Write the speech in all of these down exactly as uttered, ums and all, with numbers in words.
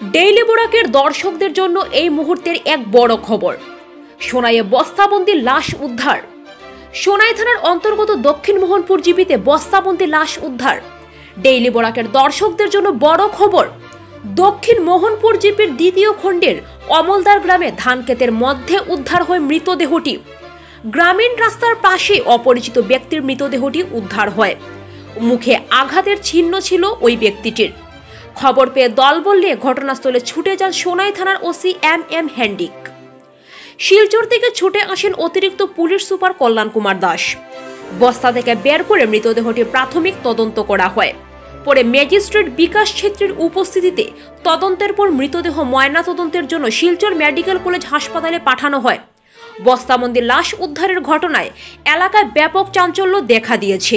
Daily বরাকের দর্শকদের জন্য এই মুহূর্তের এক বড় খবর। সোনাইয়ে বস্তাবন্দি লাশ উদ্ধার। সোনাই থানার অন্তর্গত দক্ষিণ মোহনপুর জিপিতে বস্তাবন্দি লাশ উদ্ধার। ডেইলি বরাকের দর্শকদের জন্য বড় খবর। দক্ষিণ মোহনপুর জিপির দ্বিতীয় খণ্ডের অমলদার গ্রামে ধানক্ষেতের মধ্যে উদ্ধার হয় মৃতদেহটি। গ্রামীণ রাস্তার পাশে অপরিচিত ব্যক্তির মৃতদেহটি উদ্ধার হয়। মুখে আঘাতের চিহ্ন ছিল ওই ব্যক্তিটির। খবর পেয়ে দল বললে ঘটনাস্থলে ছুটে যান সোনাই থানার OC M M Handique. Silchar থেকে ছুটে আসেন অতিরিক্ত পুলিশ সুপার কল্যাণ কুমার দাস। বস্তা থেকে বের করে মৃতদেহটি প্রাথমিক তদন্ত করা হয়। পরে ম্যাজিস্ট্রেট বিকাশ ছেত্রীর উপস্থিতিতে তদন্তের পর মৃতদেহ ময়না তদন্তের জন্য শিলচর মেডিকেল কলেজ হাসপাতালে পাঠানো হয়। বস্তাবন্দি লাশ উদ্ধারের ঘটনায় এলাকায় ব্যাপক চাঞ্চল্য দেখা দিয়েছে।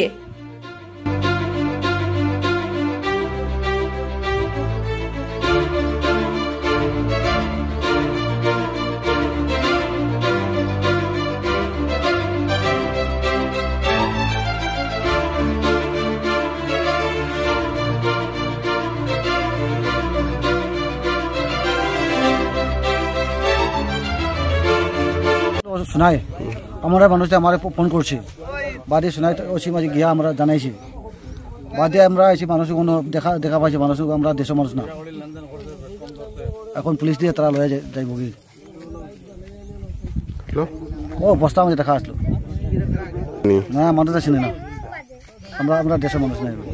শোনাই আমরা মানুষে আমার ফোন করছি, বাদে শোনাই ওসি মাঝে গিয়া আমরা জানাইছি, বাদে আমরা এসে মানুষ কোনো দেখা দেখা পাইছি, মানুষ আমরা দেশের মানুষ না, এখন পুলিশ দিয়ে তারা লয়ে যাইব কি ও বস্তা আমাদের দেখা আসলো না, মানুষটা চিনি না, আমরা আমরা দেশের মানুষ নাই।